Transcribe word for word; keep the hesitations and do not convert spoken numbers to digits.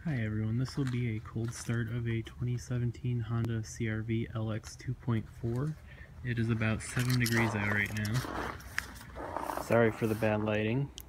Hi everyone, this will be a cold start of a twenty seventeen Honda C R V L X two point four. It is about seven degrees out right now. Sorry for the bad lighting.